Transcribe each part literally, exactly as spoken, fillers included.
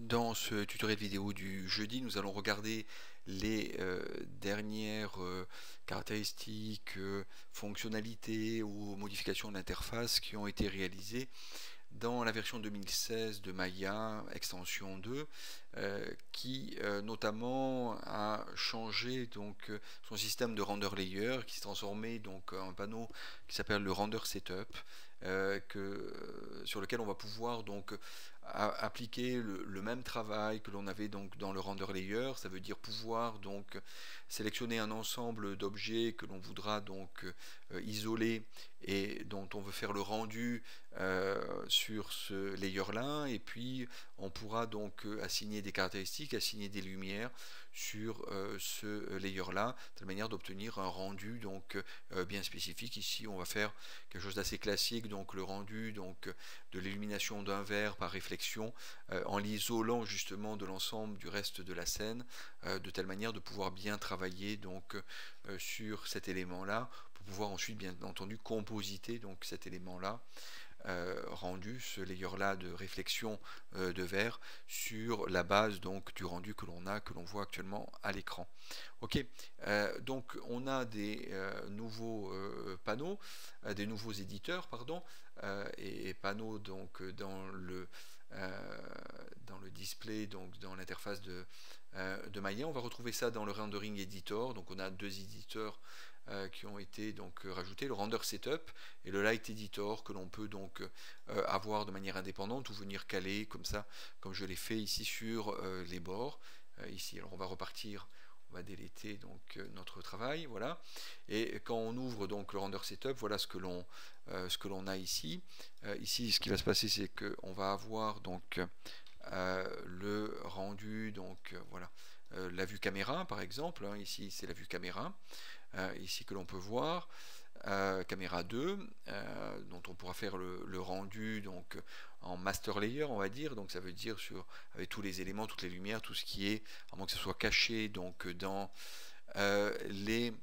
Dans ce tutoriel vidéo du jeudi, nous allons regarder les euh, dernières euh, caractéristiques, euh, fonctionnalités ou modifications d'interface qui ont été réalisées dans la version deux mille seize de Maya extension deux, euh, qui euh, notamment a changé donc euh, son système de render layer, qui s'est transformé donc en un panneau qui s'appelle le render setup, euh, que, euh, sur lequel on va pouvoir donc a, appliquer le, le même travail que l'on avait donc dans le render layer. Ça veut dire pouvoir donc sélectionner un ensemble d'objets que l'on voudra donc euh, isoler et dont on veut faire le rendu euh, sur ce layer là, et puis on pourra donc euh, assigner des caractéristiques, assigner des lumières sur euh, ce layer là, de telle manière d'obtenir un rendu donc euh, bien spécifique. Ici on va faire quelque chose d'assez classique, donc le rendu donc de l'illumination d'un verre par réflexion euh, en l'isolant justement de l'ensemble du reste de la scène, euh, de telle manière de pouvoir bien travailler donc euh, sur cet élément là, pour pouvoir ensuite bien entendu compositer donc cet élément là euh, rendu, ce layer là de réflexion euh, de verre, sur la base donc du rendu que l'on a, que l'on voit actuellement à l'écran. Ok, euh, donc on a des euh, nouveaux euh, panneaux, euh, des nouveaux éditeurs, pardon, euh, et, et panneaux donc dans le euh, dans le display, donc dans l'interface de, euh, de Maya. On va retrouver ça dans le rendering editor. Donc on a deux éditeurs euh, qui ont été donc rajoutés, le render setup et le light editor, que l'on peut donc euh, avoir de manière indépendante ou venir caler comme ça, comme je l'ai fait ici sur euh, les bords. Euh, ici, alors on va repartir. On va déléter donc euh, notre travail, voilà. Et quand on ouvre donc le render setup, voilà ce que l'on euh, ce que l'on a ici. Euh, ici, ce qui va se passer, c'est que on va avoir donc euh, le rendu, donc euh, voilà, euh, la vue caméra par exemple. Hein, ici, c'est la vue caméra, euh, ici que l'on peut voir. Euh, caméra deux, euh, dont on pourra faire le, le rendu donc en master layer, on va dire. Donc ça veut dire sur avec tous les éléments, toutes les lumières, tout ce qui est, à moins que ce soit caché donc dans euh, les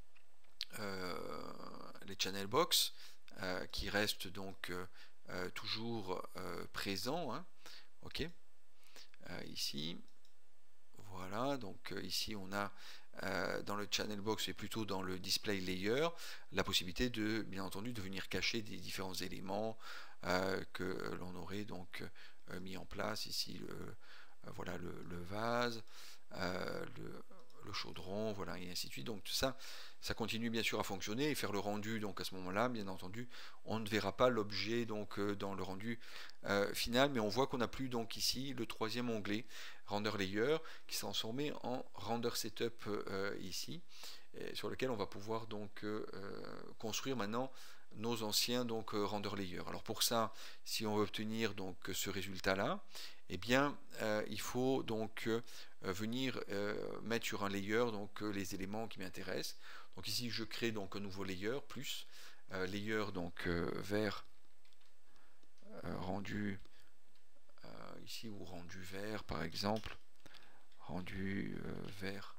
euh, les channel box euh, qui restent donc euh, toujours euh, présents. Hein. Ok. Euh, ici. Voilà, donc euh, ici on a euh, dans le channel box et plutôt dans le display layer la possibilité de, bien entendu, de venir cacher des différents éléments euh, que l'on aurait donc euh, mis en place. Ici le, euh, voilà le, le vase, euh, le, le chaudron, voilà, et ainsi de suite. Donc tout ça, ça continue bien sûr à fonctionner et faire le rendu. Donc à ce moment-là, bien entendu, on ne verra pas l'objet donc euh, dans le rendu euh, final, mais on voit qu'on n'a plus donc ici le troisième onglet render layer qui s'est transformé en render setup euh, ici, et sur lequel on va pouvoir donc euh, construire maintenant nos anciens donc euh, render layer. Alors pour ça, si on veut obtenir donc ce résultat là, eh bien euh, il faut donc euh, venir euh, mettre sur un layer donc euh, les éléments qui m'intéressent. Donc ici je crée donc un nouveau layer plus euh, layer donc euh, vert euh, rendu euh, ici, ou rendu vert par exemple, rendu euh, vert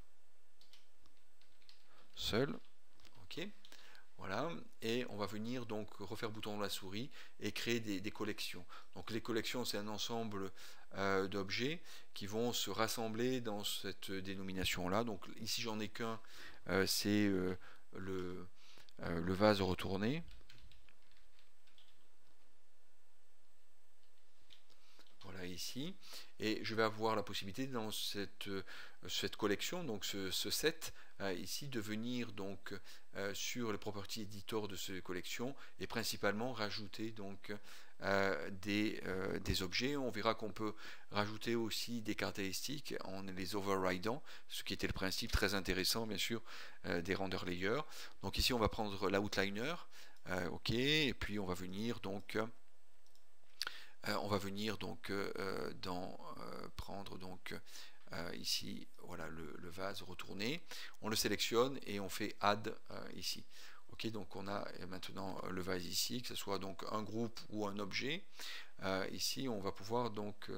seul. Ok. Voilà, et on va venir donc refaire bouton de la souris et créer des, des collections. Donc les collections, c'est un ensemble euh, d'objets qui vont se rassembler dans cette dénomination là. Donc ici j'en ai qu'un, euh, c'est euh, le, euh, le vase retourné. Voilà ici, et je vais avoir la possibilité dans cette, euh, cette collection, donc ce, ce set euh, ici, de venir donc euh, sur le property editor de cette collection et principalement rajouter donc euh, des, euh, des objets. On verra qu'on peut rajouter aussi des caractéristiques en les overridant, ce qui était le principe très intéressant bien sûr euh, des render layers. Donc ici on va prendre l'outliner, euh, ok, et puis on va venir donc Euh, on va venir donc euh, dans, euh, prendre donc euh, ici voilà le, le vase retourné, on le sélectionne et on fait add euh, ici. Ok, donc on a maintenant le vase ici, que ce soit donc un groupe ou un objet. Euh, ici on va pouvoir donc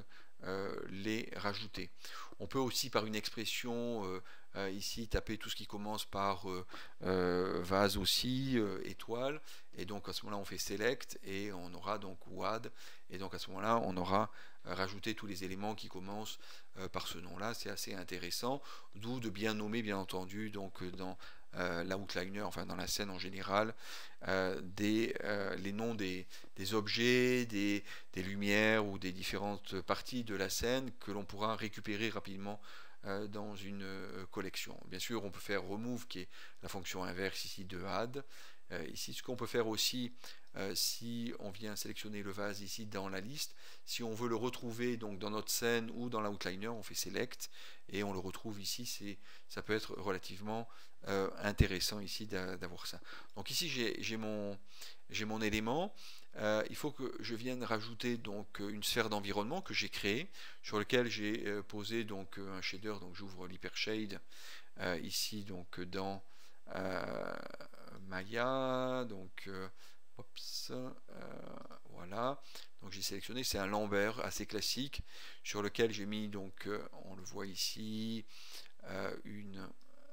euh, les rajouter. On peut aussi par une expression euh, euh, ici taper tout ce qui commence par euh, euh, vase aussi, euh, étoile, et donc à ce moment-là on fait select et on aura donc ou add, et donc à ce moment-là on aura euh, rajouté tous les éléments qui commencent euh, par ce nom-là. C'est assez intéressant, d'où de bien nommer bien entendu donc dans euh, l'outliner, enfin dans la scène en général, euh, des, euh, les noms des, des objets, des, des lumières ou des différentes parties de la scène que l'on pourra récupérer rapidement euh, dans une euh, collection. Bien sûr, on peut faire remove, qui est la fonction inverse ici de add. Euh, ici, ce qu'on peut faire aussi, euh, si on vient sélectionner le vase ici dans la liste, si on veut le retrouver donc dans notre scène ou dans l'outliner, on fait select et on le retrouve ici. C'est, ça peut être relativement euh, intéressant ici d'avoir ça. Donc ici, j'ai mon, j'ai mon élément. Euh, il faut que je vienne rajouter donc une sphère d'environnement que j'ai créée, sur lequel j'ai euh, posé donc un shader. Donc j'ouvre l'hypershade euh, ici donc dans euh, Maya, donc euh, ops, euh, voilà. Donc j'ai sélectionné, c'est un Lambert assez classique sur lequel j'ai mis donc, euh, on le voit ici, euh, une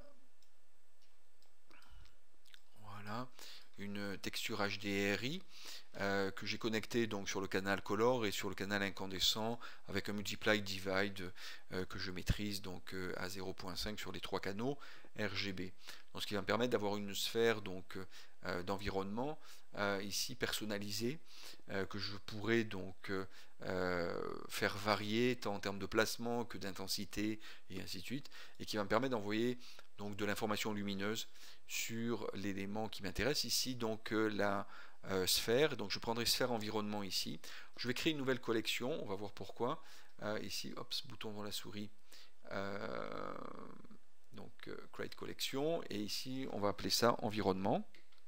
voilà, une texture H D R I euh, que j'ai connecté donc sur le canal color et sur le canal incandescent avec un multiply divide euh, que je maîtrise donc euh, à zéro point cinq sur les trois canaux R G B. Donc, ce qui va me permettre d'avoir une sphère donc euh, d'environnement euh, ici personnalisée euh, que je pourrais donc euh, faire varier tant en termes de placement que d'intensité et ainsi de suite, et qui va me permettre d'envoyer donc de l'information lumineuse sur l'élément qui m'intéresse ici, donc euh, la euh, sphère. Donc je prendrai sphère environnement ici. Je vais créer une nouvelle collection, on va voir pourquoi. Euh, ici, hop, bouton devant la souris. Euh, donc euh, create collection, et ici on va appeler ça environnement.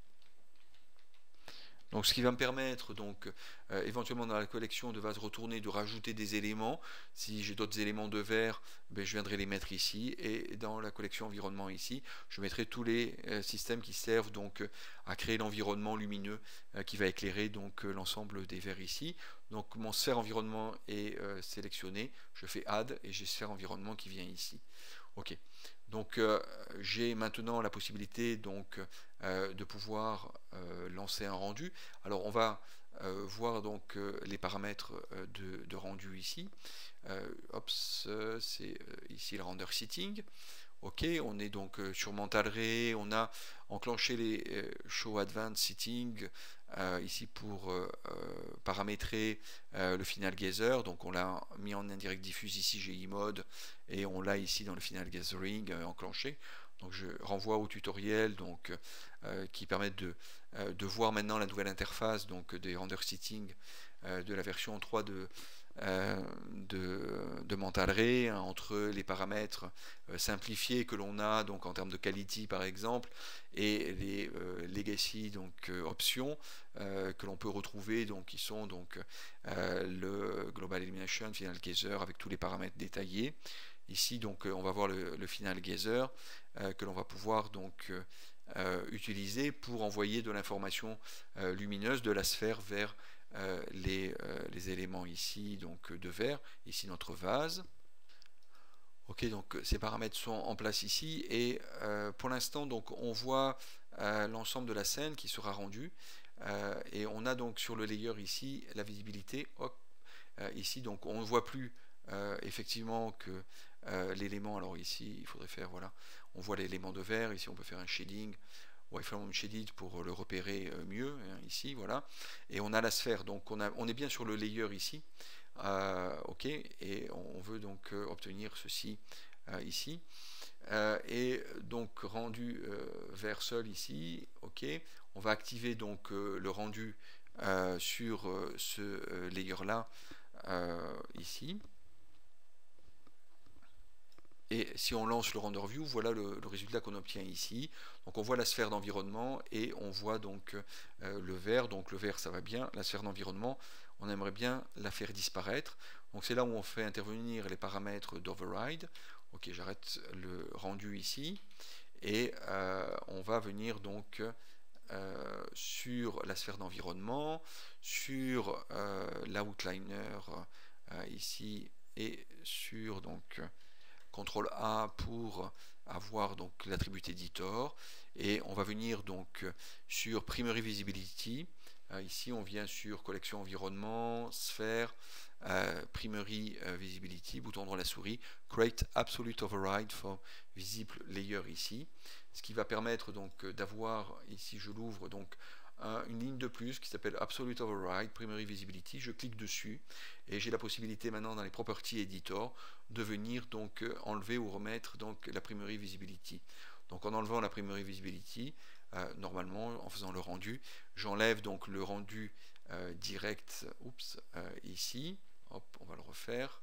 Donc ce qui va me permettre donc euh, éventuellement dans la collection de vases retournés de rajouter des éléments. Si j'ai d'autres éléments de verre, ben, je viendrai les mettre ici, et dans la collection environnement ici, je mettrai tous les euh, systèmes qui servent donc à créer l'environnement lumineux euh, qui va éclairer donc euh, l'ensemble des verres ici. Donc mon sphère environnement est euh, sélectionné, je fais add et j'ai sphère environnement qui vient ici. Ok. Donc euh, j'ai maintenant la possibilité donc euh, de pouvoir euh, lancer un rendu. Alors on va euh, voir donc euh, les paramètres euh, de, de rendu ici. Euh, Ops, c'est euh, ici le render setting. Ok, on est donc euh, sur Mental Ray, on a enclenché les euh, Show Advanced Setting euh, ici pour euh, euh, paramétrer euh, le Final Gazer. Donc on l'a mis en indirect diffuse ici, G I mode, et on l'a ici dans le Final Gathering euh, enclenché. Donc je renvoie au tutoriel donc, euh, qui permettent de, euh, de voir maintenant la nouvelle interface donc, des render setting euh, de la version trois de euh, de, de Mental Ray, hein, entre les paramètres euh, simplifiés que l'on a donc en termes de quality par exemple, et les euh, legacy donc euh, options euh, que l'on peut retrouver, donc qui sont donc euh, le Global Illumination, Final Gazer avec tous les paramètres détaillés. Ici donc on va voir le, le Final Gazer euh, que l'on va pouvoir donc euh, utiliser pour envoyer de l'information euh, lumineuse de la sphère vers Euh, les, euh, les éléments ici donc de verre, ici notre vase. Ok, donc ces paramètres sont en place ici, et euh, pour l'instant donc on voit euh, l'ensemble de la scène qui sera rendue, euh, et on a donc sur le layer ici la visibilité. Hop, euh, ici donc on ne voit plus euh, effectivement que euh, l'élément. Alors ici il faudrait faire, voilà, on voit l'élément de verre, ici on peut faire un shading, wireframe shaded pour le repérer mieux, hein, ici, voilà. Et on a la sphère, donc on, a, on est bien sur le layer ici, euh, ok, et on veut donc euh, obtenir ceci euh, ici. Euh, et donc rendu euh, vert seul ici, ok, on va activer donc euh, le rendu euh, sur euh, ce euh, layer là, euh, ici. Et si on lance le render view, voilà le, le résultat qu'on obtient ici. Donc on voit la sphère d'environnement et on voit donc euh, le vert. Donc le vert ça va bien, la sphère d'environnement on aimerait bien la faire disparaître. Donc c'est là où on fait intervenir les paramètres d'override. Ok, j'arrête le rendu ici, et euh, on va venir donc euh, sur la sphère d'environnement, sur euh, l'outliner euh, ici, et sur donc contrôle A pour avoir donc l'attribut editor, et on va venir donc sur primary visibility. Euh, ici on vient sur collection environnement, sphère, euh, primary uh, visibility, bouton droit de la souris, create absolute override for visible layer ici, ce qui va permettre donc d'avoir, ici je l'ouvre, donc un, une ligne de plus qui s'appelle absolute override primary visibility. Je clique dessus et j'ai la possibilité maintenant dans les properties editor de venir donc enlever ou remettre donc la primary visibility. Donc en enlevant la primary visibility, euh, normalement en faisant le rendu, j'enlève donc le rendu euh, direct, oups, euh, ici, hop, on va le refaire.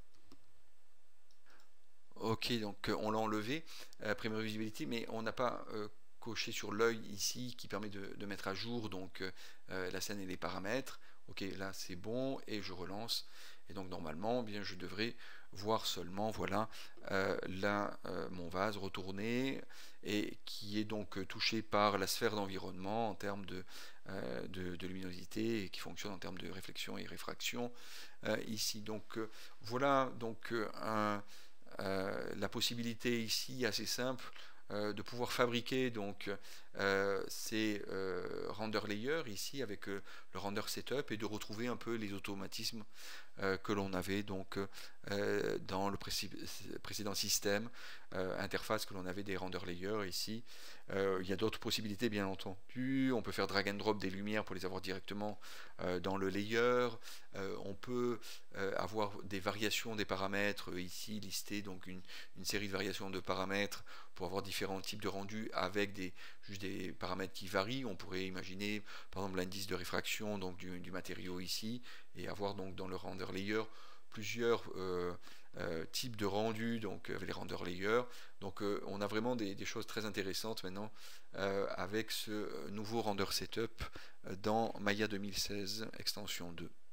Ok, donc euh, on l'a enlevé, euh, primary visibility, mais on n'a pas euh, coché sur l'œil ici qui permet de, de mettre à jour donc euh, la scène et les paramètres. Ok, là c'est bon et je relance. Et donc normalement, bien je devrais voir seulement, voilà, euh, là euh, mon vase retourné et qui est donc touché par la sphère d'environnement en termes de, euh, de, de luminosité et qui fonctionne en termes de réflexion et réfraction euh, ici. Donc euh, voilà donc euh, un Euh, la possibilité ici assez simple euh, de pouvoir fabriquer donc euh, ces euh, render layers ici avec euh, le render setup et de retrouver un peu les automatismes euh, que l'on avait donc euh, dans le précédent système euh, interface que l'on avait des render layers ici. Euh, il y a d'autres possibilités bien entendu, on peut faire drag and drop des lumières pour les avoir directement euh, dans le layer, euh, on peut euh, avoir des variations des paramètres euh, ici listés, donc une, une série de variations de paramètres pour avoir différents types de rendus avec des, juste des paramètres qui varient. On pourrait imaginer par exemple l'indice de réfraction donc du, du matériau ici et avoir donc dans le render layer plusieurs euh, euh, types de rendus donc avec les render layers. Donc euh, on a vraiment des, des choses très intéressantes maintenant euh, avec ce nouveau render setup dans Maya deux mille seize extension deux.